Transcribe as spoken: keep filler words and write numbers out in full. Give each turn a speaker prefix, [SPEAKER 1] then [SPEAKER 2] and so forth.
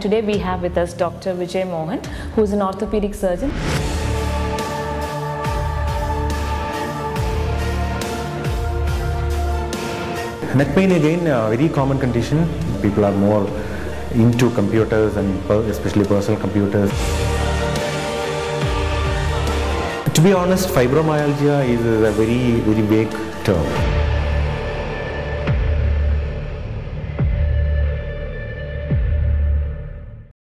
[SPEAKER 1] Today we have with us Doctor Vijay Mohan, who is an orthopedic surgeon.
[SPEAKER 2] Neck pain again, a very common condition. People are more into computers and especially personal computers. To be honest, fibromyalgia is a very, very vague term.